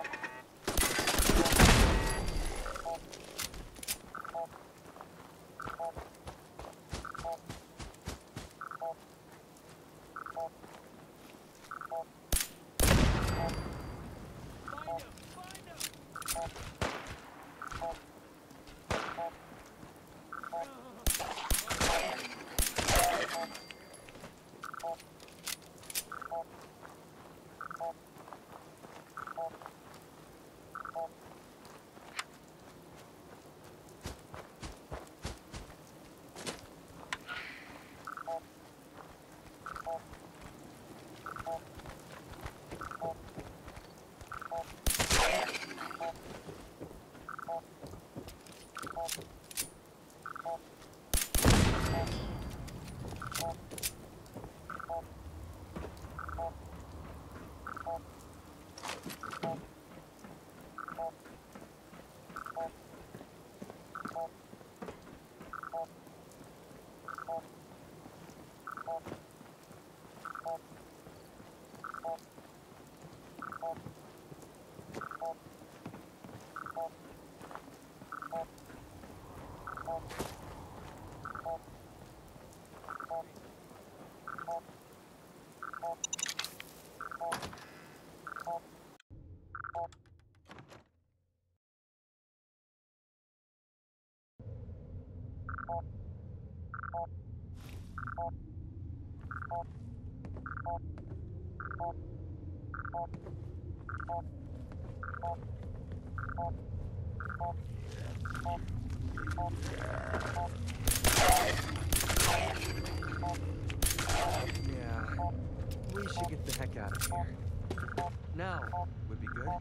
Yeah, we should get the heck out of here. Now would be good.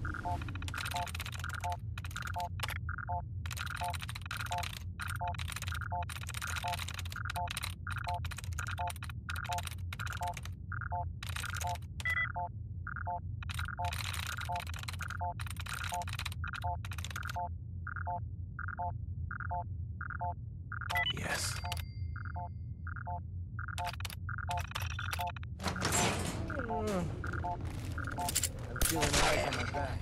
Yes. I'm feeling eyes on my back.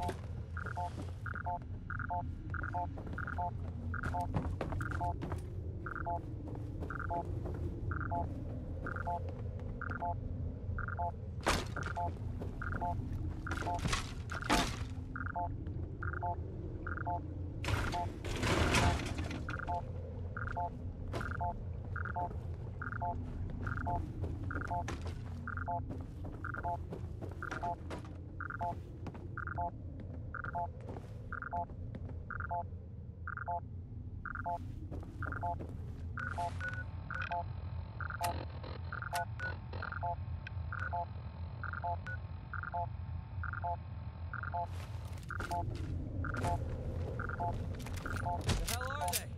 The hell are they?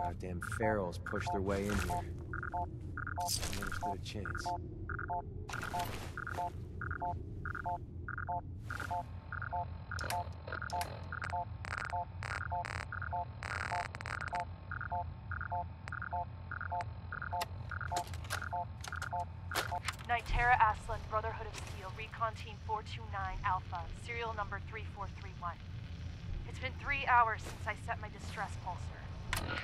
Goddamn ferals pushed their way in here. Never stood a chance. Nitera Aslan, Brotherhood of Steel, Recon Team 429 Alpha, serial number 3431. It's been 3 hours since I set my distress pulsar.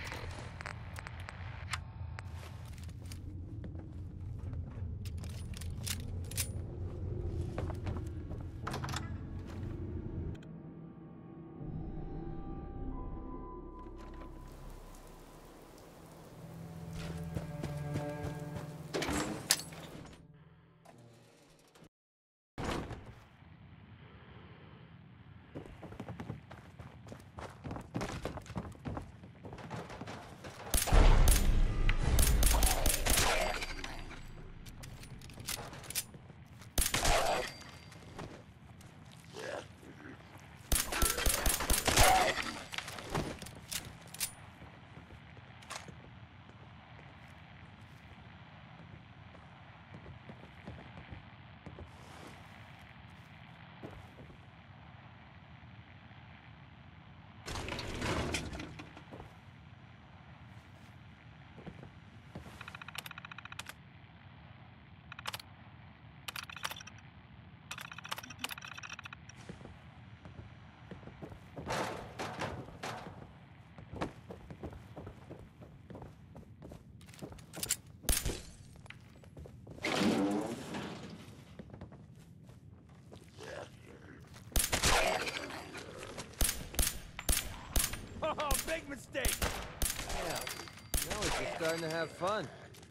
Oh, big mistake! Yeah, now we're just starting to have fun.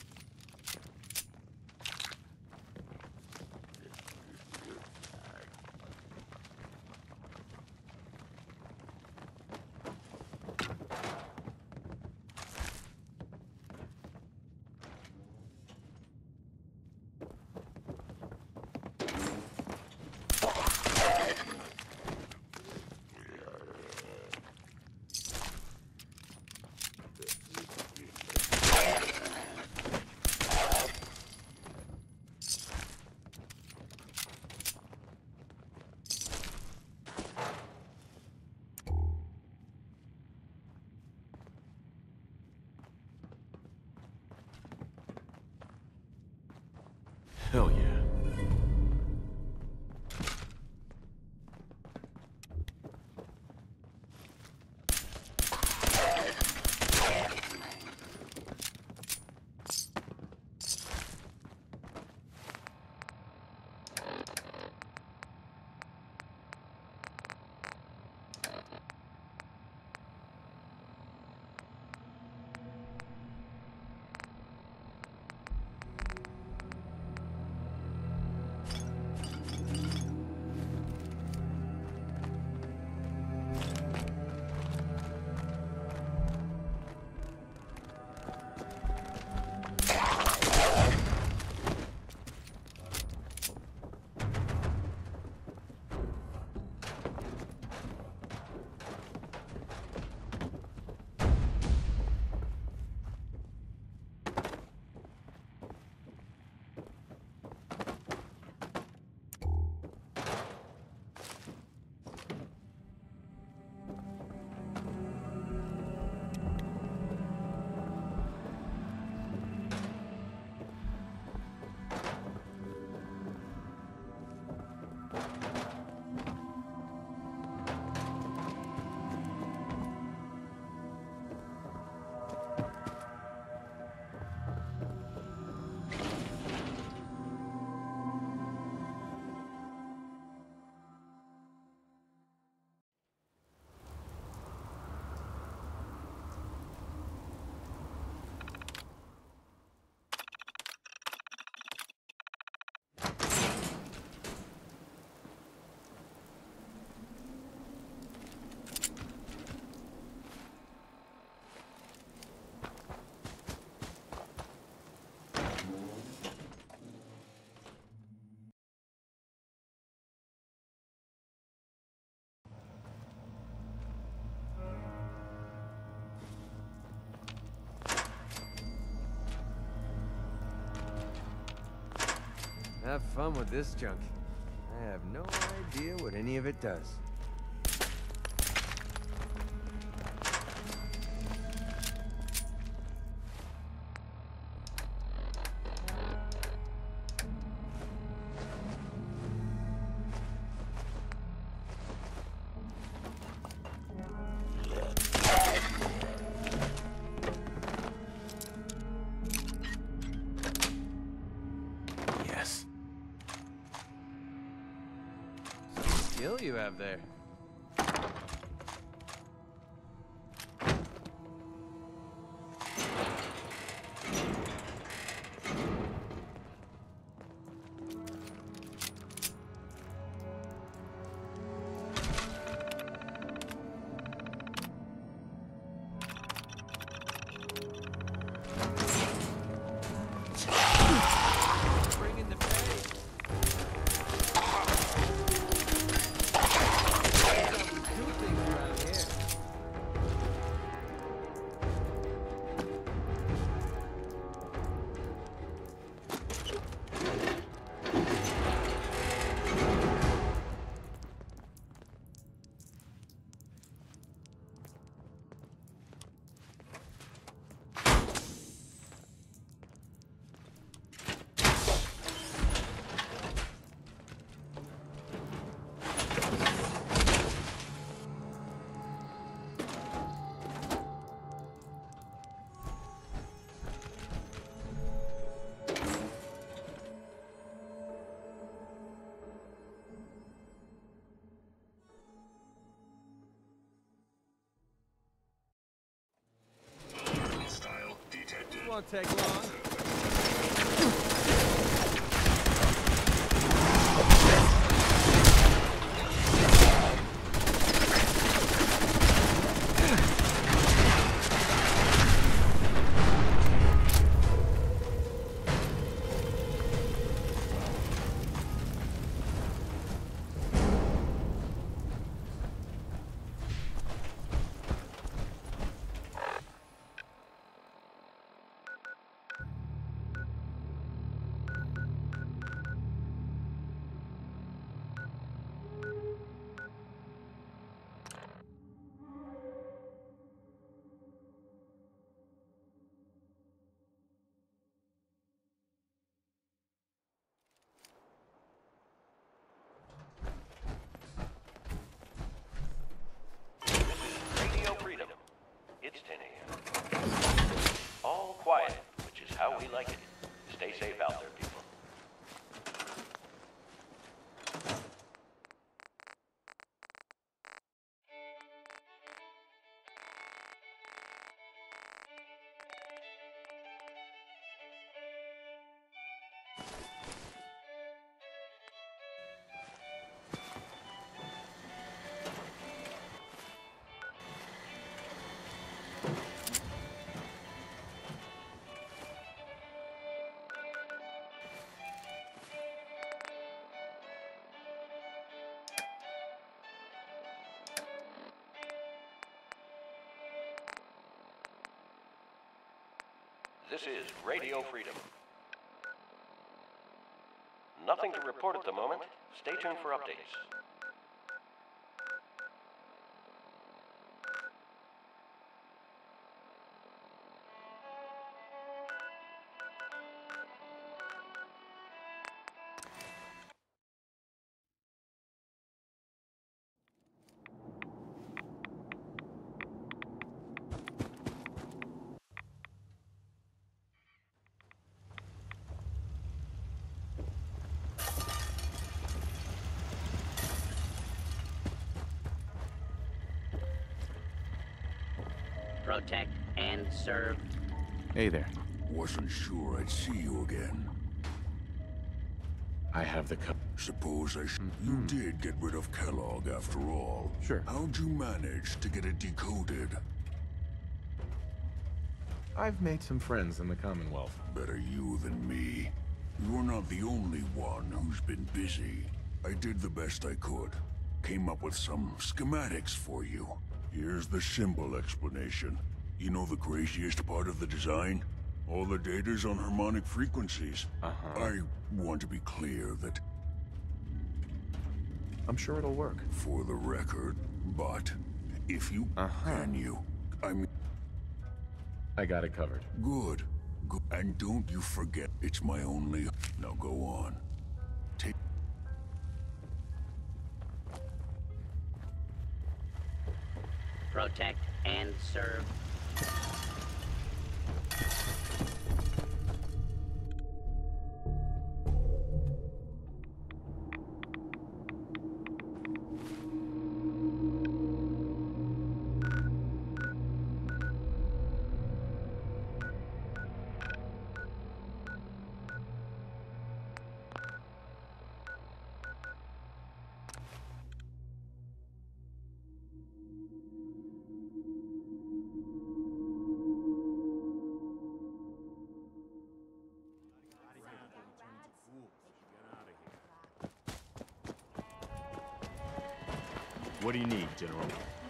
Hell yeah. Have fun with this junk. I have no idea what any of it does. Yes. Skill you have there. Bring in the pace. Do things around here. Won't take long. Radio Freedom. It's 10 a.m. All quiet, which is how we like it. Stay safe out there, people. This is Radio Freedom. Nothing to report at the moment. Stay tuned for updates. Protect and serve. Hey there. Wasn't sure I'd see you again. I have the cup. Suppose you did get rid of Kellogg after all. Sure. How'd you manage to get it decoded? I've made some friends in the Commonwealth. Better you than me. You're not the only one who's been busy. I did the best I could. Came up with some schematics for you. Here's the simple explanation. You know the craziest part of the design? All the data's on harmonic frequencies. Uh-huh. I want to be clear that, I'm sure it'll work. for the record, but if you can you, I mean, I got it covered. good. Good. And don't you forget, it's my only. Now go on. Take. Protect and serve. What do you need, General?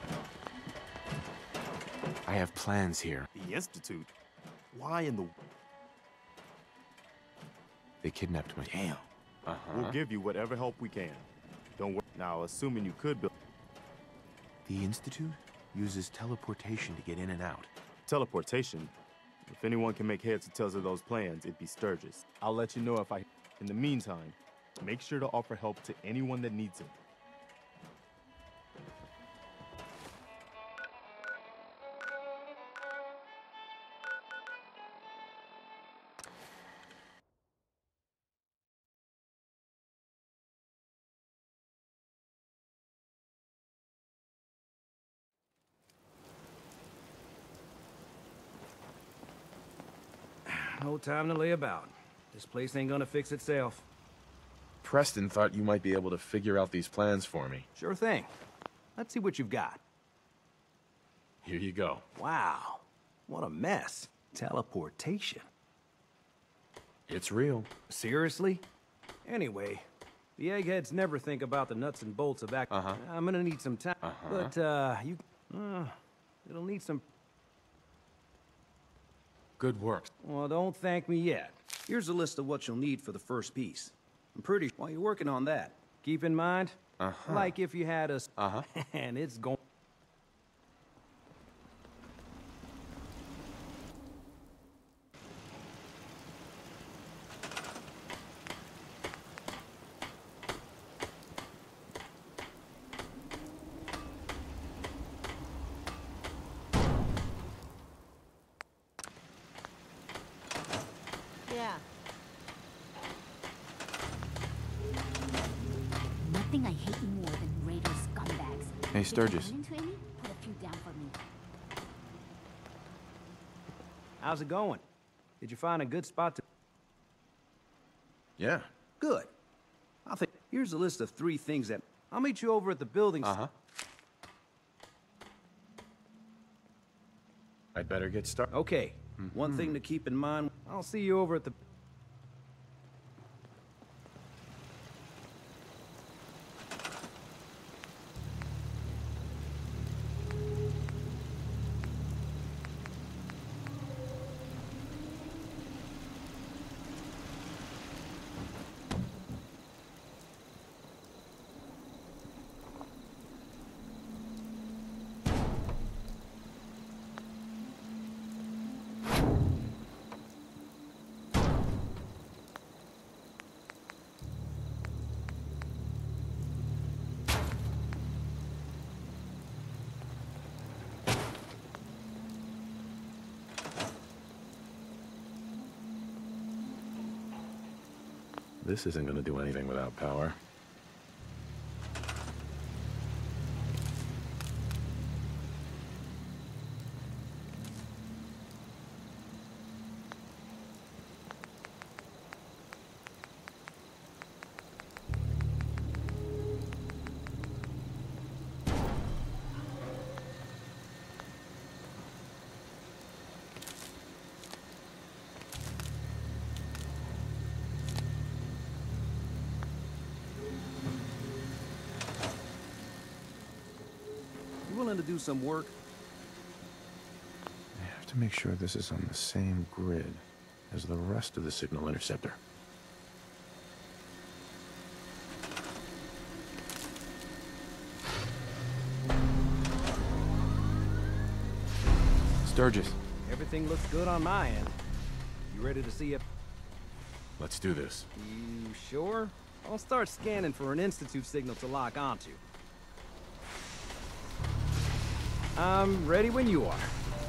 I have plans here. The Institute? Why in the... They kidnapped me. Damn. Uh-huh. We'll give you whatever help we can. Don't worry. Now, assuming you could build... The Institute uses teleportation to get in and out. Teleportation? If anyone can make heads or tails of those plans, it'd be Sturgis. I'll let you know if I... In the meantime, make sure to offer help to anyone that needs it. No time to lay about. This place ain't gonna fix itself. Preston thought you might be able to figure out these plans for me. Sure thing. Let's see what you've got. Here you go. Wow. What a mess. Teleportation. It's real. Seriously? Anyway, the eggheads never think about the nuts and bolts of act. I'm gonna need some time. But, it'll need some... Good work. Well, don't thank me yet. Here's a list of what you'll need for the first piece. I'm pretty sure while you're working on that, keep in mind, like if you had us, and it's going... Yeah. Nothing I hate more than Raider scumbags. Hey, Sturgis. If you run into any, put a few down for me. How's it going? Did you find a good spot to... Yeah. Good. I'll think... Here's a list of 3 things that... I'll meet you over at the building... I'd better get started. Okay. One thing to keep in mind, I'll see you over at the... This isn't gonna do anything without power. You willing to do some work? I have to make sure this is on the same grid. as the rest of the signal interceptor. Sturgis. Everything looks good on my end. You ready to see if... Let's do this. You sure? I'll start scanning for an Institute signal to lock onto. I'm ready when you are.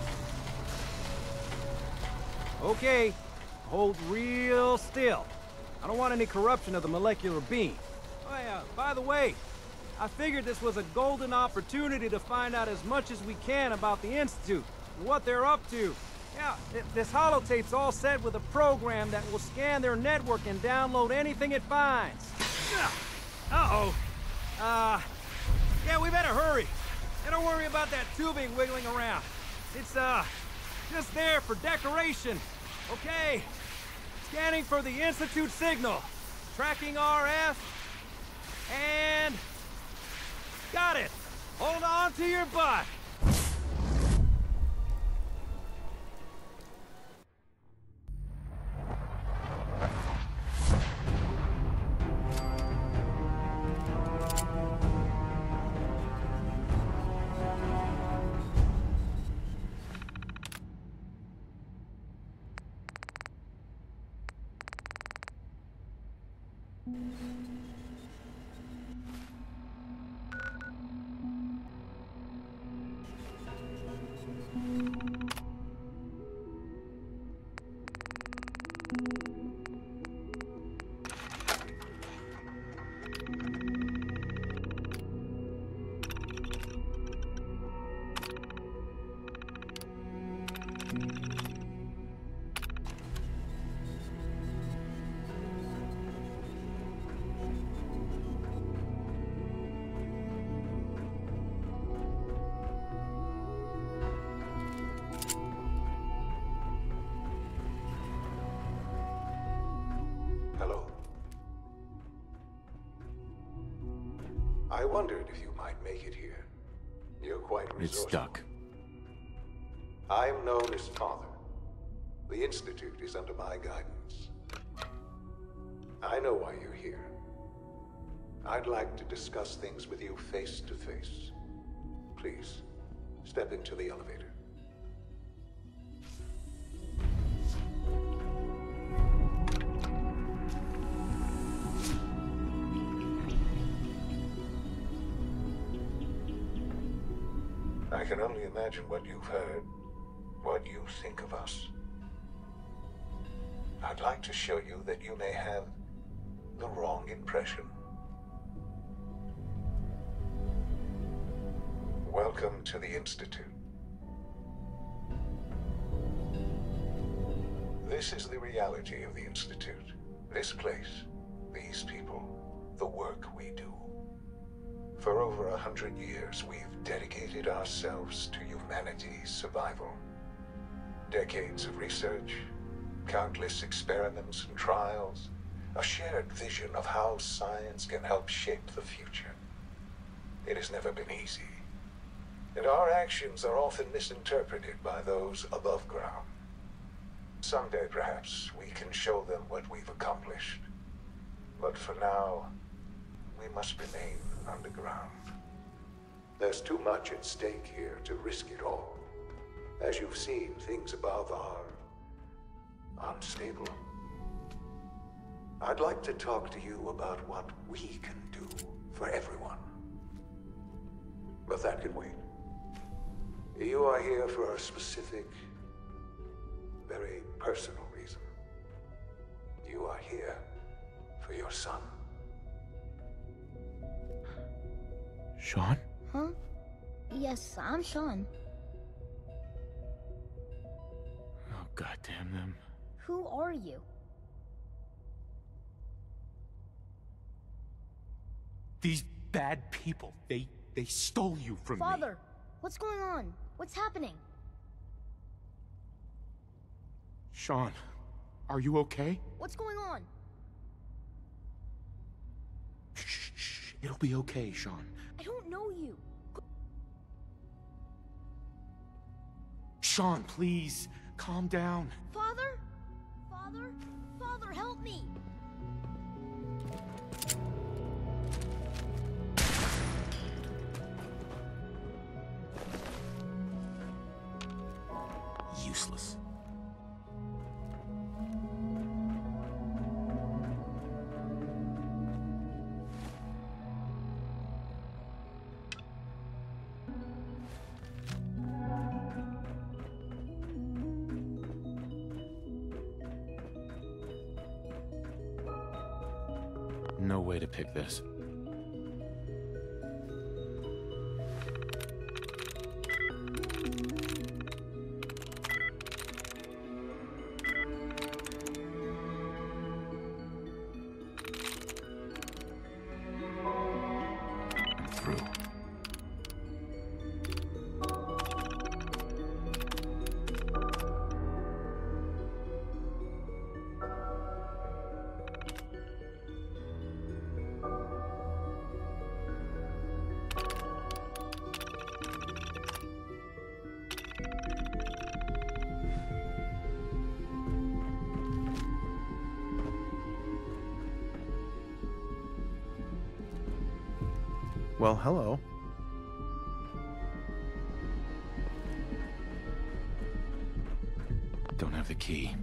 Okay, hold real still. I don't want any corruption of the molecular beam. Oh yeah, by the way, I figured this was a golden opportunity to find out as much as we can about the Institute, and what they're up to. Yeah, this holotape's all set with a program that will scan their network and download anything it finds. Uh-oh. Yeah, we better hurry. And don't worry about that tubing wiggling around. It's, just there for decoration. Okay. Scanning for the Institute signal. Tracking RF. And... got it. Hold on to your butt. Hello. I wondered if you might make it here. You're quite resourceful. It's stuck. I'm known as Father. The Institute is under my guidance. I know why you're here. I'd like to discuss things with you face to face. Please, step into the elevator. I can only imagine what you've heard, what you think of us. I'd like to show you that you may have the wrong impression. Welcome to the Institute. This is the reality of the Institute. This place, these people, the work we do. For over 100 years, we've dedicated ourselves to humanity's survival. Decades of research, countless experiments and trials, a shared vision of how science can help shape the future. It has never been easy, and our actions are often misinterpreted by those above ground. Someday, perhaps, we can show them what we've accomplished. But for now, we must remain underground. There's too much at stake here to risk it all. As you've seen, things above are unstable. I'd like to talk to you about what we can do for everyone. But that can wait. You are here for a specific, very personal reason. You are here for your son. Sean? Huh? Yes, I'm Sean. Oh, goddamn them. Who are you? These bad people, they stole you from me. Father, what's going on? What's happening? Sean, are you okay? What's going on? Shh, it'll be okay, Sean. I don't know you. Sean, please, calm down. Father? Father? Father? Father, help me! Useless. No way to pick this. I'm through. Well, hello. Don't have the key.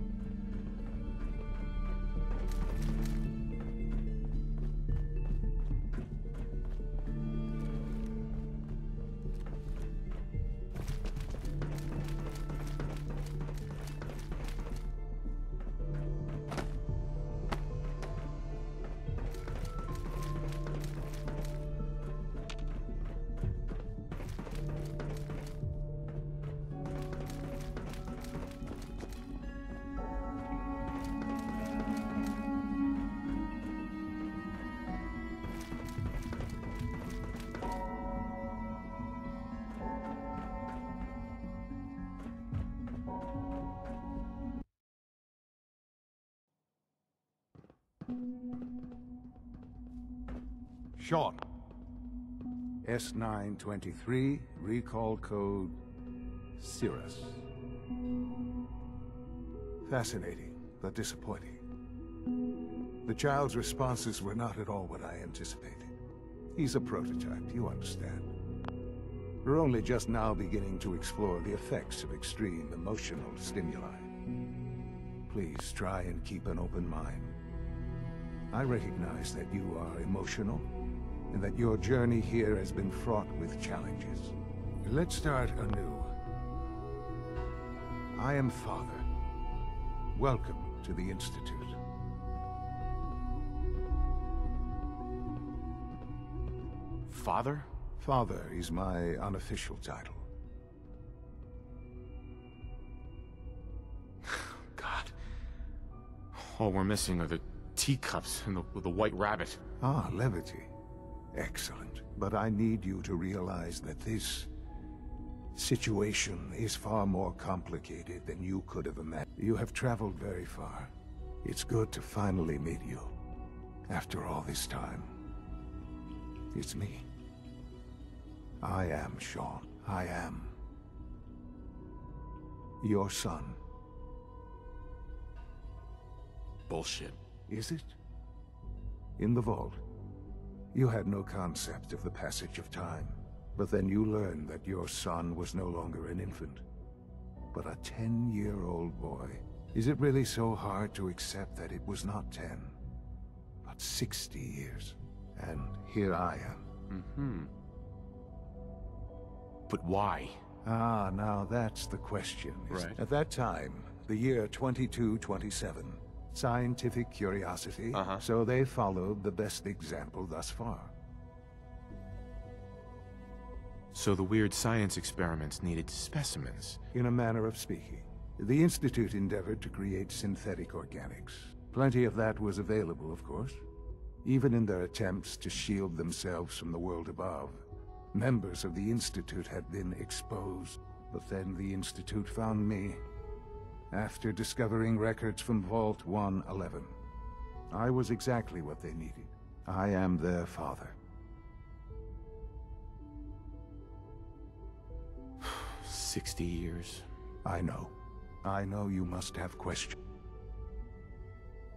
Sean. S923, recall code Cirrus. Fascinating, but disappointing. The child's responses were not at all what I anticipated. He's a prototype, you understand. We're only just now beginning to explore the effects of extreme emotional stimuli. Please try and keep an open mind. I recognize that you are emotional, and that your journey here has been fraught with challenges. Let's start anew. I am Father. Welcome to the Institute. Father? Father is my unofficial title. God. All we're missing are the teacups and the white rabbit. Ah, levity. Excellent. But I need you to realize that this situation is far more complicated than you could have imagined. You have traveled very far. It's good to finally meet you. After all this time. It's me. I am Sean. I am your son. Bullshit. Is it? In the vault, you had no concept of the passage of time. But then you learned that your son was no longer an infant, but a 10-year-old boy. Is it really so hard to accept that it was not 10, but 60 years? And here I am. Mm-hmm. But why? Ah, now that's the question. Right. At that time, the year 2227, scientific curiosity, so they followed the best example thus far. So the weird science experiments needed specimens. In a manner of speaking. The Institute endeavored to create synthetic organics. Plenty of that was available, of course. Even in their attempts to shield themselves from the world above, members of the Institute had been exposed. But then the Institute found me, after discovering records from Vault 111. I was exactly what they needed. I am their father. 60 years. I know. I know you must have questions.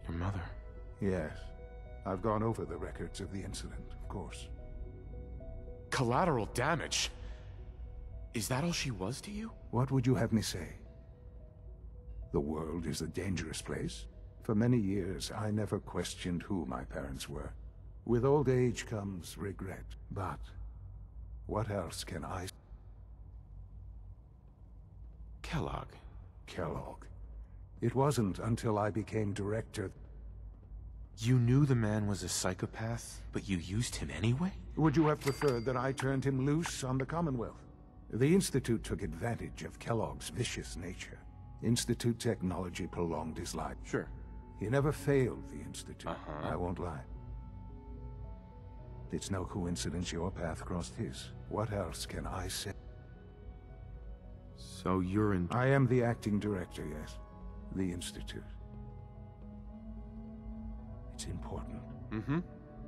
Your mother. Yes. I've gone over the records of the incident, of course. Collateral damage? Is that all she was to you? What would you have me say? The world is a dangerous place. For many years, I never questioned who my parents were. With old age comes regret. But what else can I... Kellogg. Kellogg. It wasn't until I became director... You knew the man was a psychopath, but you used him anyway? Would you have preferred that I turned him loose on the Commonwealth? The Institute took advantage of Kellogg's vicious nature. Institute technology prolonged his life. Sure. He never failed the Institute. I won't lie. It's no coincidence your path crossed his. What else can I say? So you're in... I am the acting director, yes. The Institute. It's important. Mm-hmm.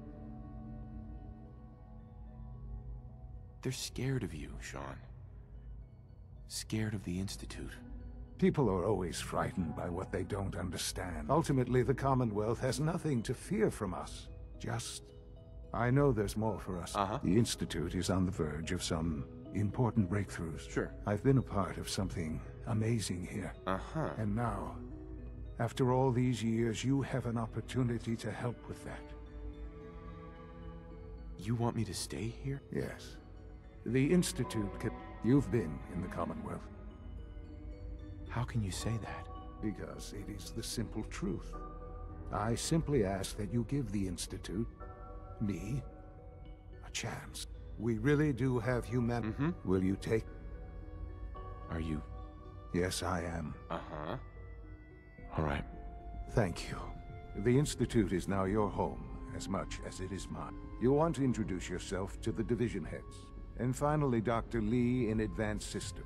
They're scared of you, Sean. Scared of the Institute. People are always frightened by what they don't understand. Ultimately, the Commonwealth has nothing to fear from us. Just... I know there's more for us. The Institute is on the verge of some important breakthroughs. Sure. I've been a part of something amazing here. And now, after all these years, you have an opportunity to help with that. You want me to stay here? Yes. The Institute can... You've been in the Commonwealth. How can you say that? Because it is the simple truth. I simply ask that you give the Institute, me, a chance. We really do have humanity. Will you take... Are you... Yes, I am. All right. Thank you. The Institute is now your home, as much as it is mine. You'll want to introduce yourself to the division heads. And finally, Dr. Lee in Advanced System.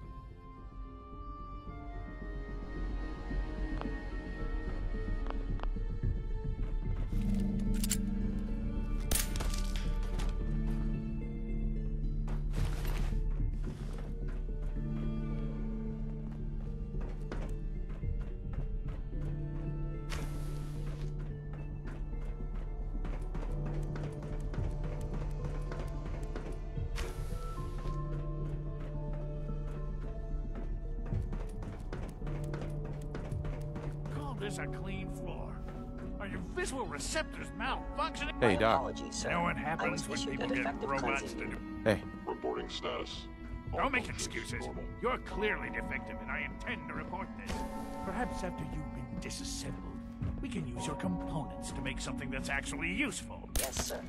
This a clean floor. Are your visual receptors malfunctioning? Hey, Doc. Apologies, sir. You know what I happens when was issued people a get defective robots cleansing to do? Hey. Reporting status. Don't make excuses. You're clearly defective, and I intend to report this. Perhaps after you've been disassembled, we can use your components to make something that's actually useful. Yes, sir.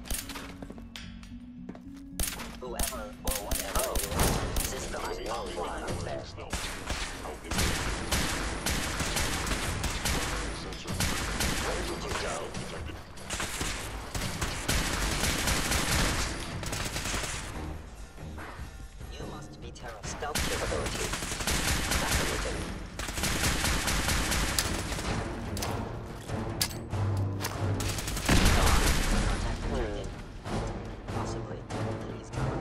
Whoever or whatever it is, system is offline up there. Where did you go? You must be Terra's stealth capability. Fascinating. Contact detected. Possibly. Please come.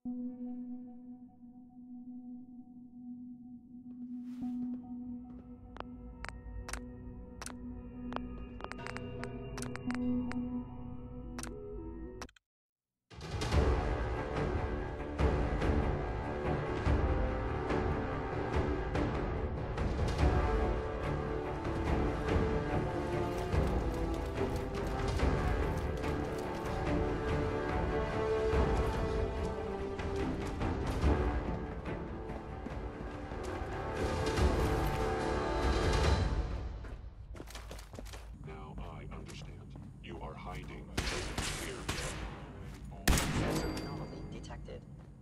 Now I understand. You are hiding here. Sensor anomaly detected.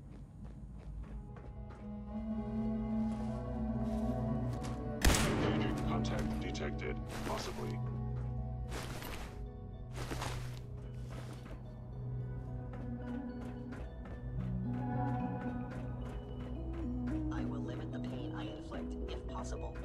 Engaging contact detected. Possibly. I will limit the pain I inflict, if possible.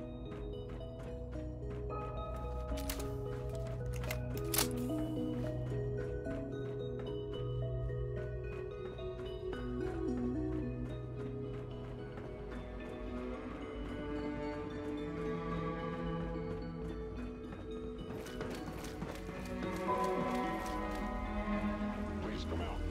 Please come out.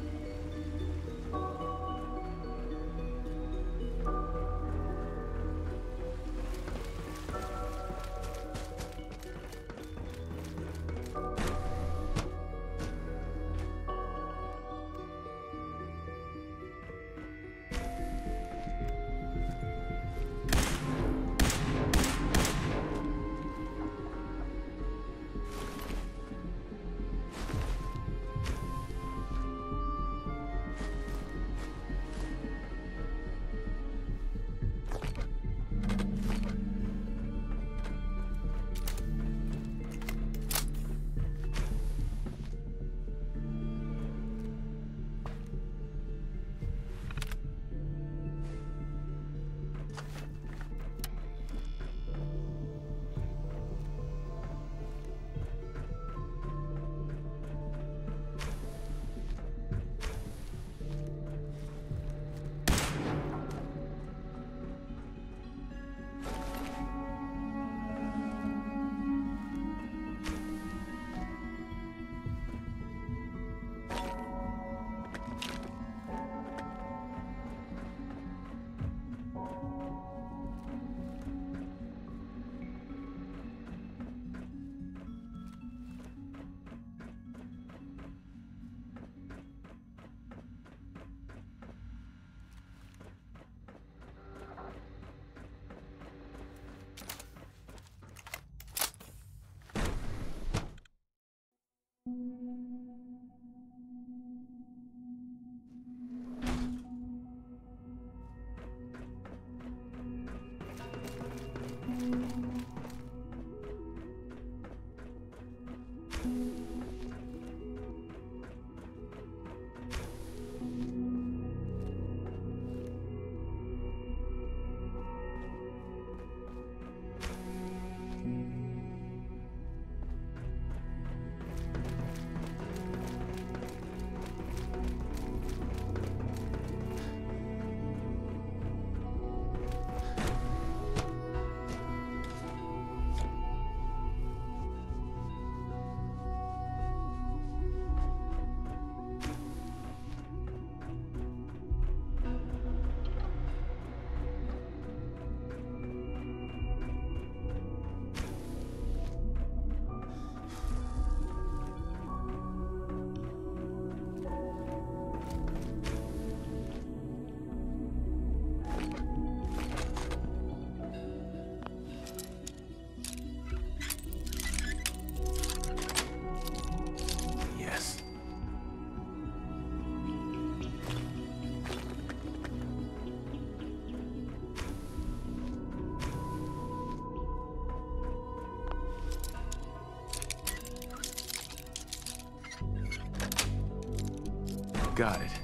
Got it.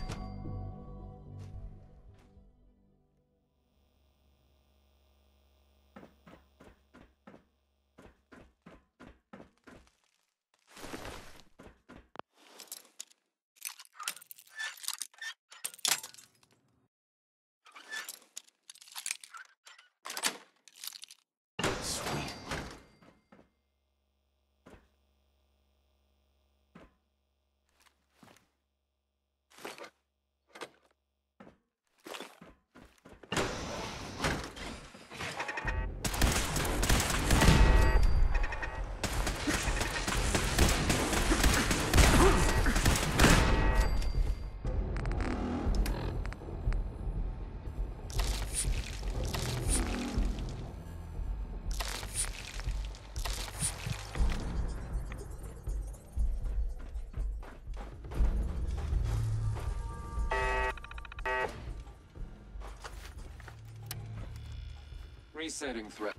Resetting threat.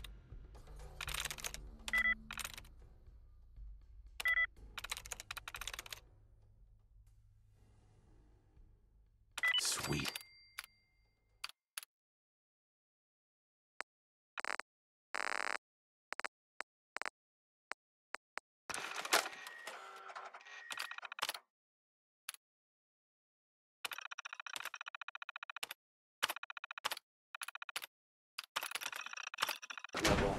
Sweet. Level.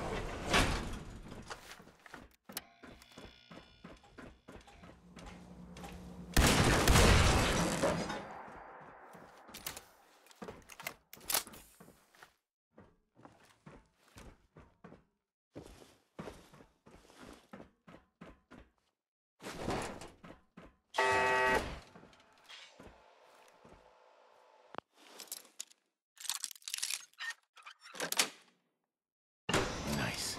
Nice.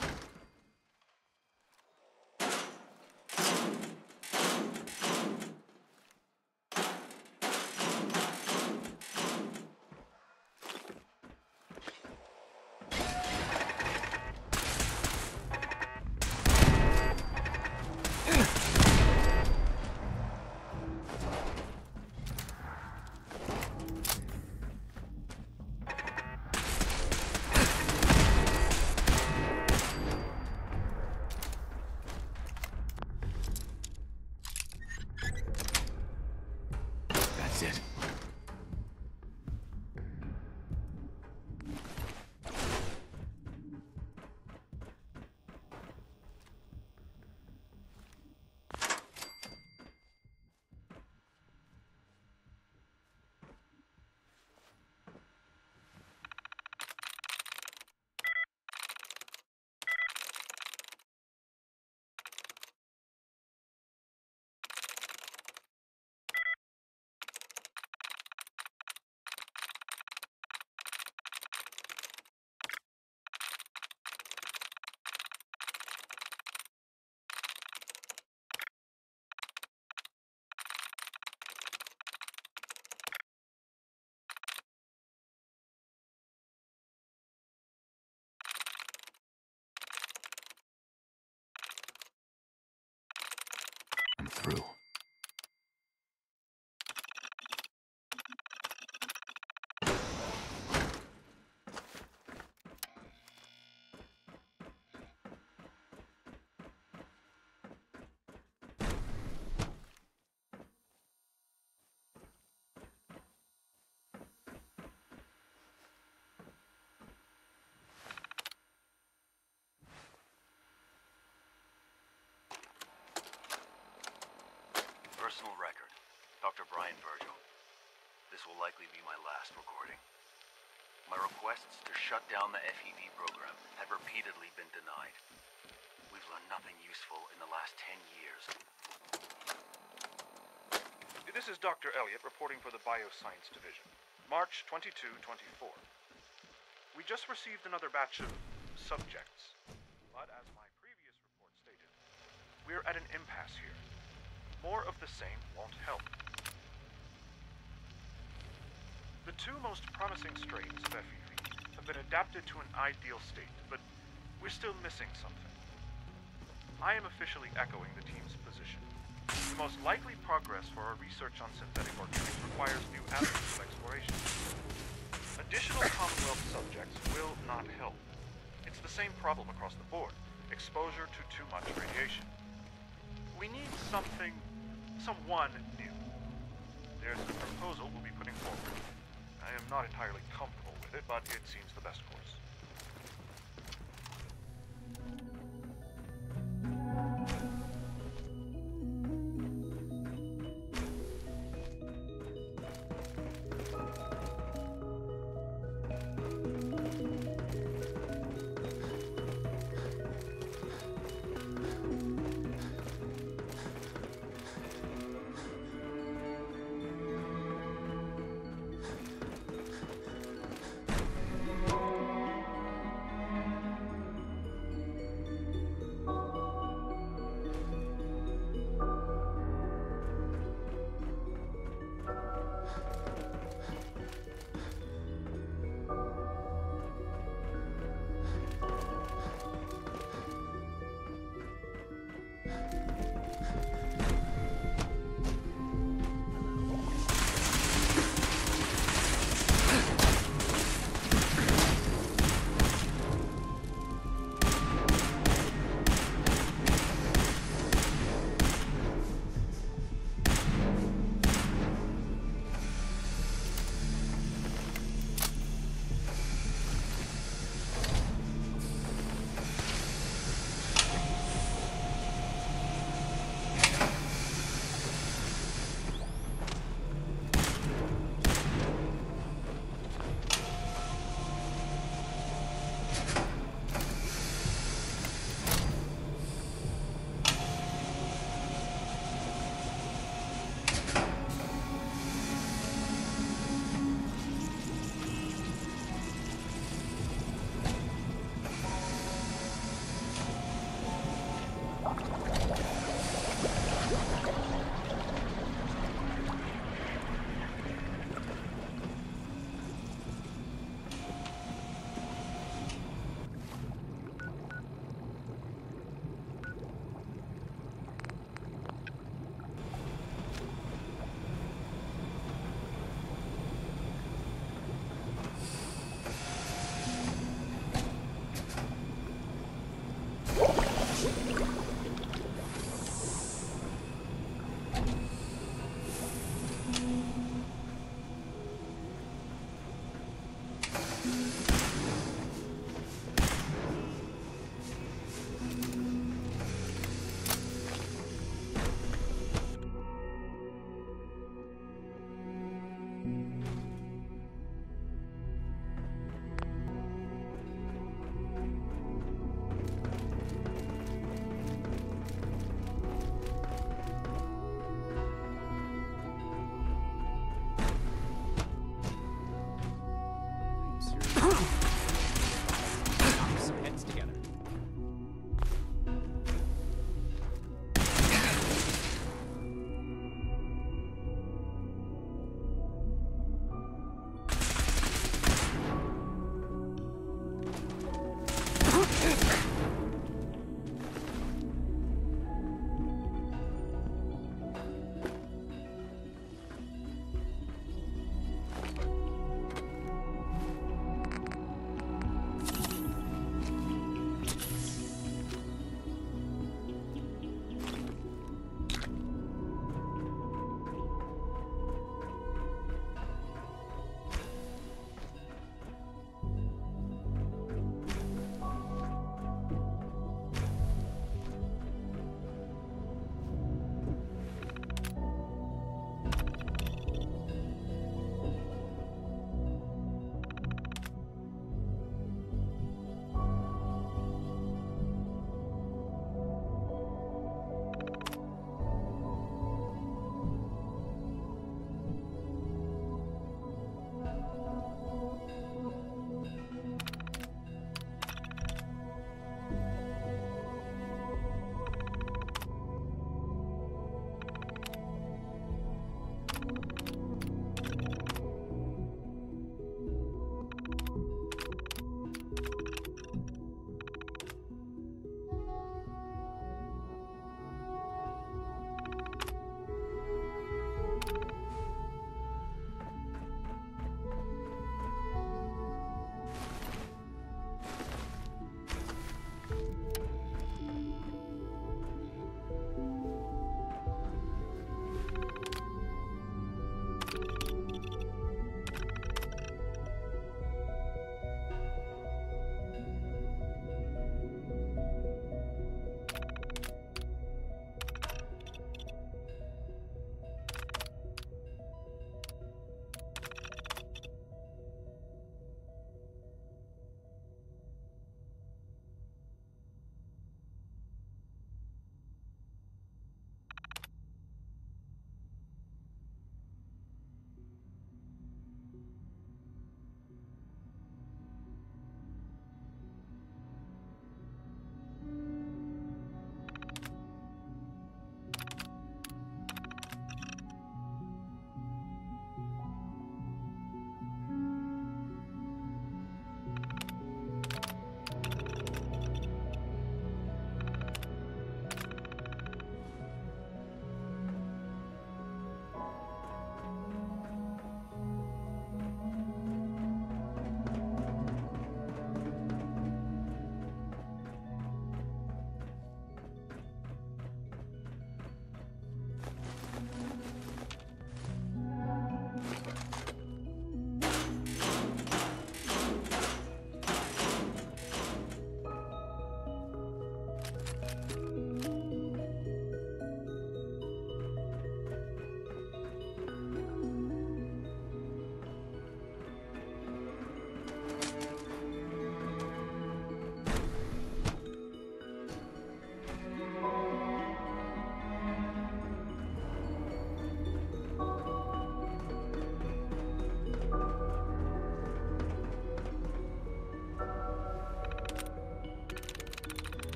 That's it. I'm through. Personal record. Dr. Brian Virgil. This will likely be my last recording. My requests to shut down the FEV program have repeatedly been denied. We've learned nothing useful in the last 10 years. This is Dr. Elliot reporting for the Bioscience Division. March 22-24. We just received another batch of subjects. But as my previous report stated, we're at an impasse here. More of the same won't help. The two most promising strains of FEV have been adapted to an ideal state, but we're still missing something. I am officially echoing the team's position. The most likely progress for our research on synthetic organics requires new avenues of exploration. Additional Commonwealth subjects will not help. It's the same problem across the board. Exposure to too much radiation. We need someone new. There's a proposal we'll be putting forward. I am not entirely comfortable with it, but it seems the best course.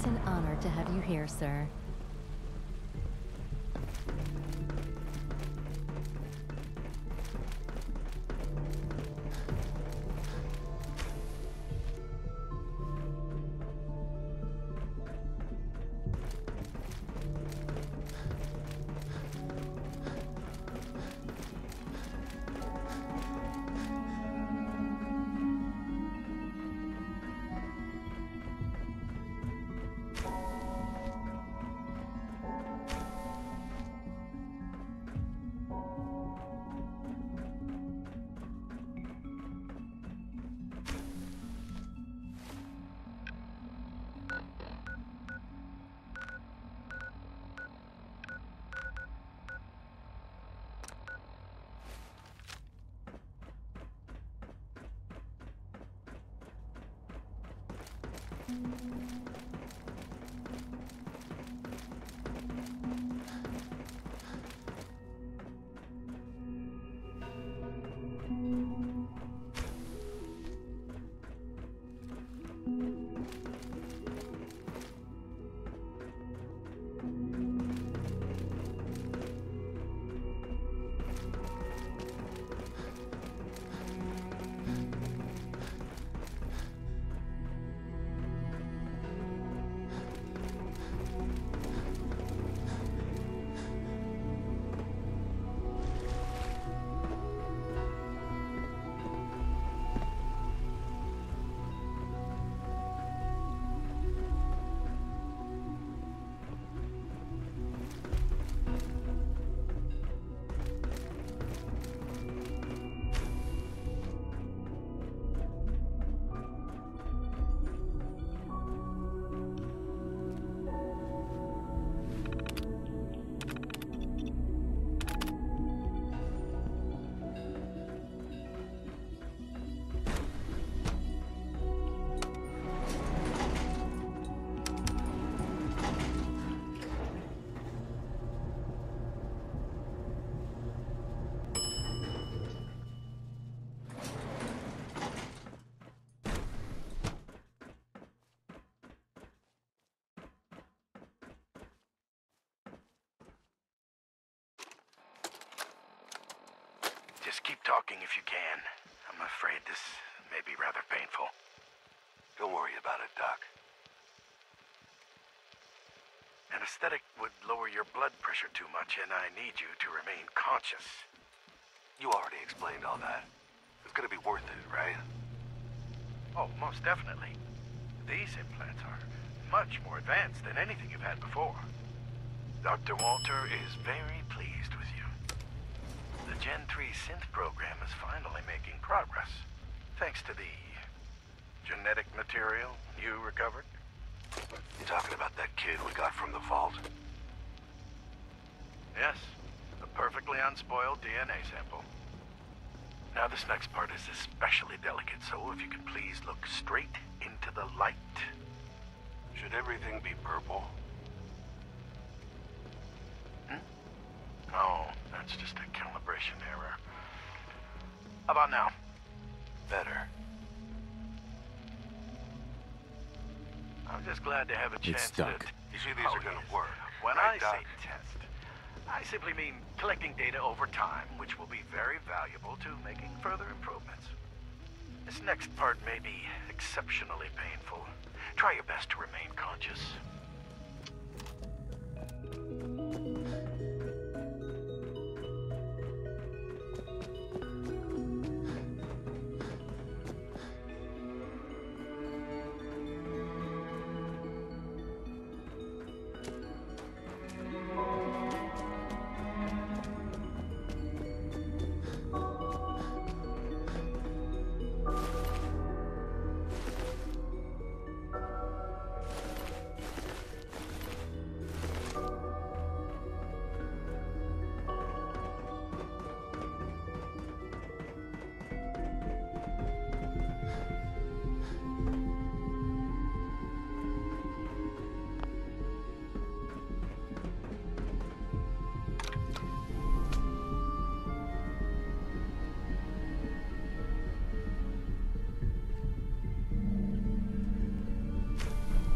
an honor to have you here, sir. Just keep talking if you can. I'm afraid this may be rather painful. Don't worry about it, Doc. Anesthetic would lower your blood pressure too much, and I need you to remain conscious. You already explained all that. It's gonna be worth it, right? Oh, most definitely. These implants are much more advanced than anything you've had before. Dr. Walter is very pleased with you. The Gen 3 synth program is finally making progress, thanks to the genetic material you recovered. You talking about that kid we got from the vault? Yes, a perfectly unspoiled DNA sample. Now this next part is especially delicate, so if you can please look straight into the light. Should everything be purple? Oh, that's just a calibration error. How about now? Better. I'm just glad to have a chance to... You see, these are gonna work. When I say test, I simply mean collecting data over time, which will be very valuable to making further improvements. This next part may be exceptionally painful. Try your best to remain conscious.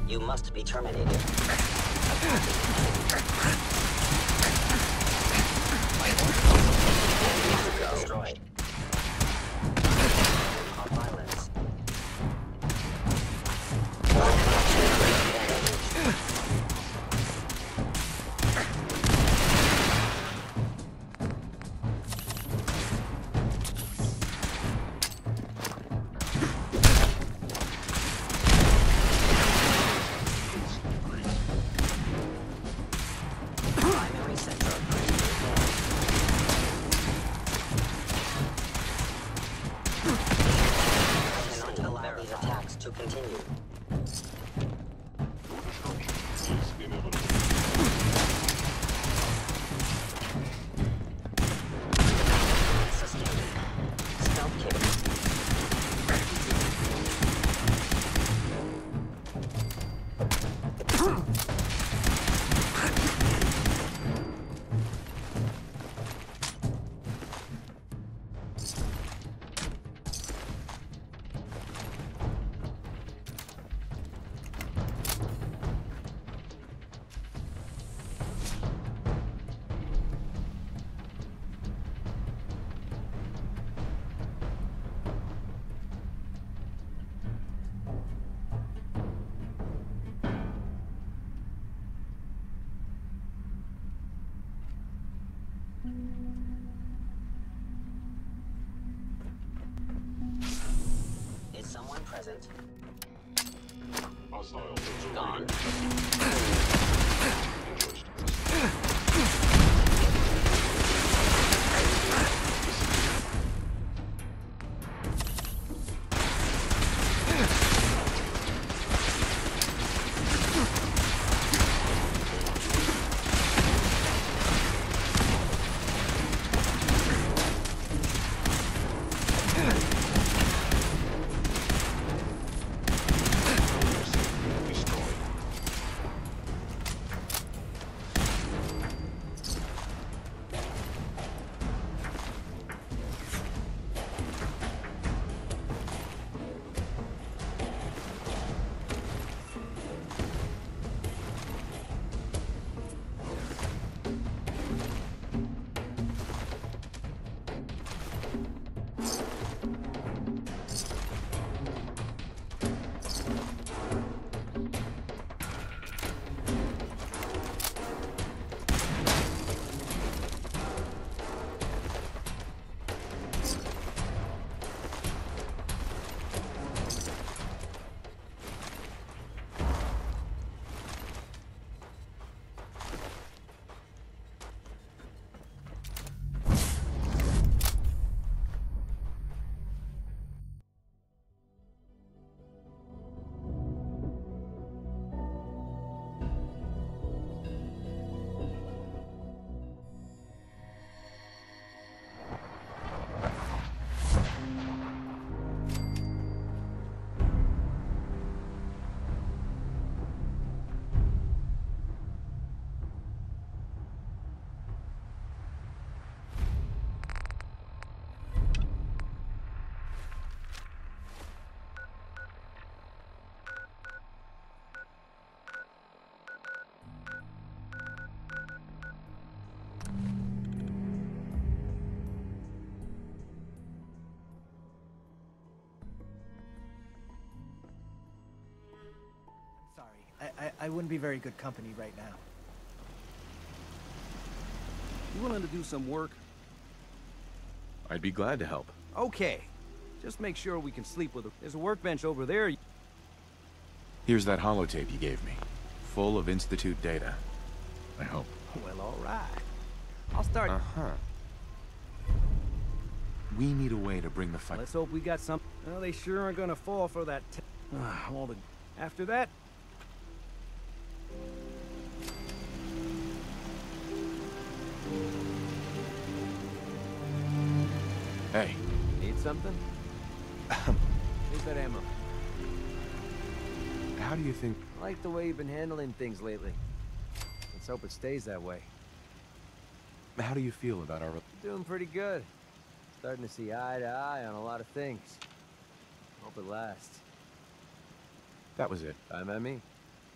You must be terminated. Destroyed. On violence. Primary center. Cannot allow these attacks to continue. Sustained. Stealth kick. Is someone present? Hostile. Gone. I wouldn't be very good company right now. You willing to do some work? I'd be glad to help. Okay. Just make sure we can sleep with her. There's a workbench over there. Here's that holotape you gave me. Full of Institute data. I hope. Well, all right. I'll start... Uh-huh. We need a way to bring the fight... Let's hope we got some... Well, they sure aren't gonna fall for that... all the... After that... Hey. Need something? Here's that ammo. How do you think... I like the way you've been handling things lately. Let's hope it stays that way. How do you feel about our... Doing pretty good. Starting to see eye to eye on a lot of things. Hope it lasts. That was it. Time at me.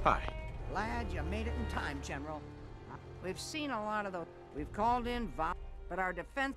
Hi. Glad you made it in time, General. We've seen a lot of those. We've called in but our defense...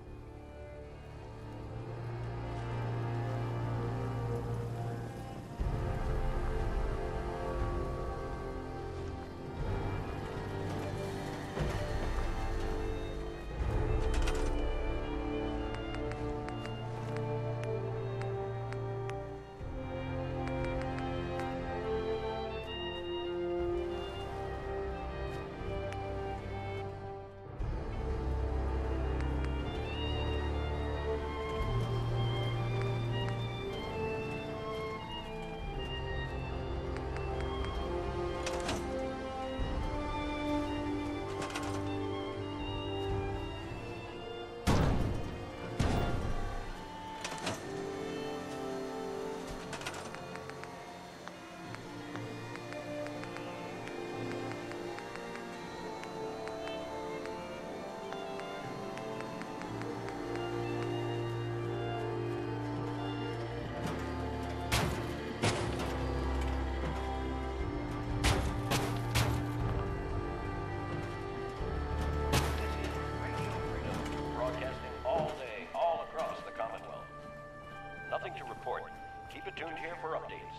Nothing to report. Keep it tuned here for updates.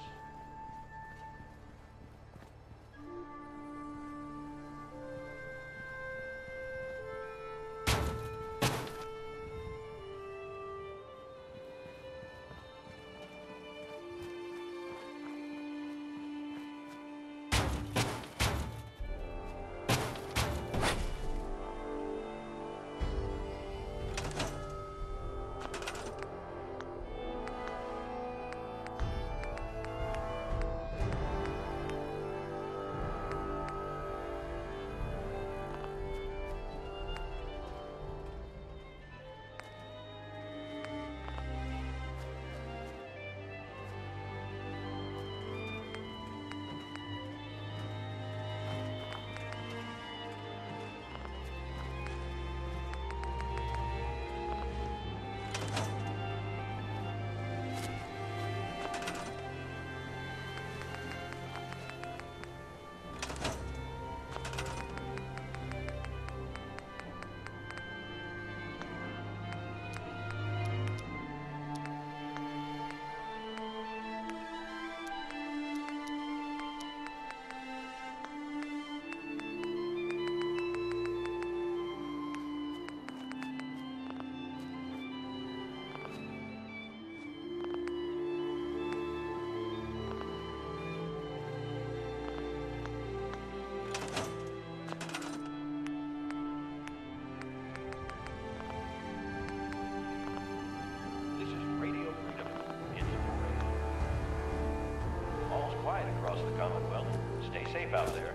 Across the Commonwealth. Stay safe out there.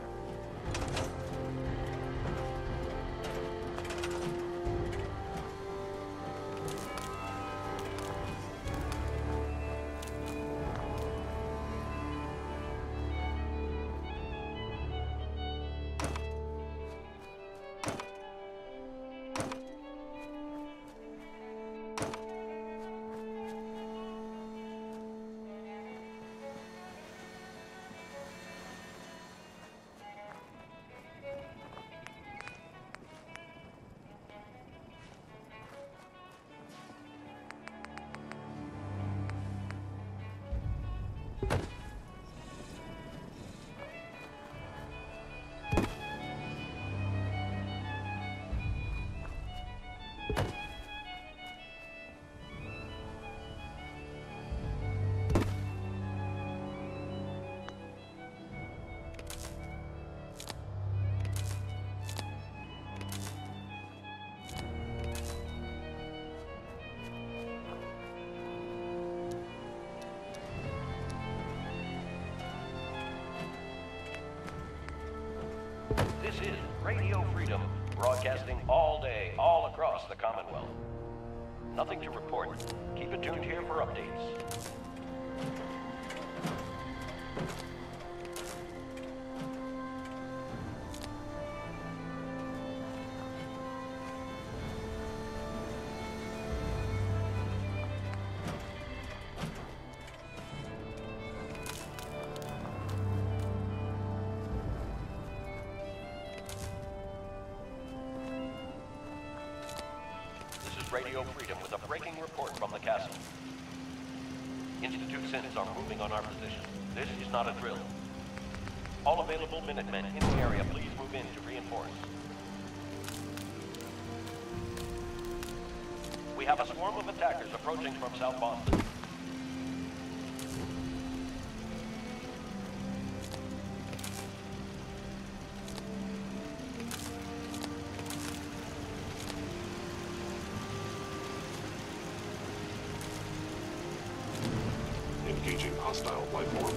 This is Radio Freedom, broadcasting all day, all across the Commonwealth. Nothing to report. Keep it tuned here for updates. Radio Freedom with a breaking report from the castle. Institute synths are moving on our position. This is not a drill. All available Minutemen in the area, please move in to reinforce. We have a swarm of attackers approaching from South Boston. Engaging hostile life form.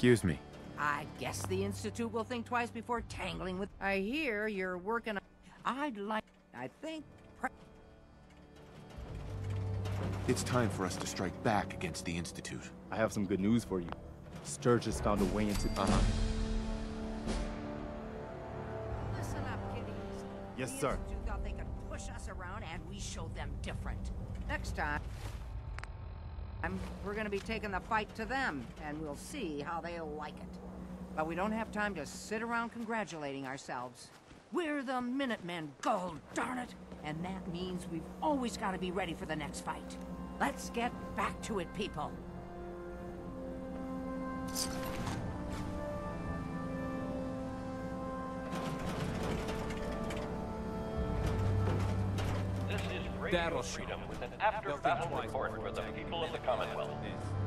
Excuse me. I guess the Institute will think twice before tangling with... I hear you're working on... I think... It's time for us to strike back against the Institute. I have some good news for you. Sturgis found a way into... Listen up, kiddies. Yes, the sir. Institute thought they could push us around, and we showed them different. Next time, we're gonna be taking the fight to them, and we'll see how they'll like it. But we don't have time to sit around congratulating ourselves. We're the Minutemen, gold darn it! And that means we've always got to be ready for the next fight. Let's get back to it, people. This is Radio Freedom with an after-battle report for the people of the Commonwealth.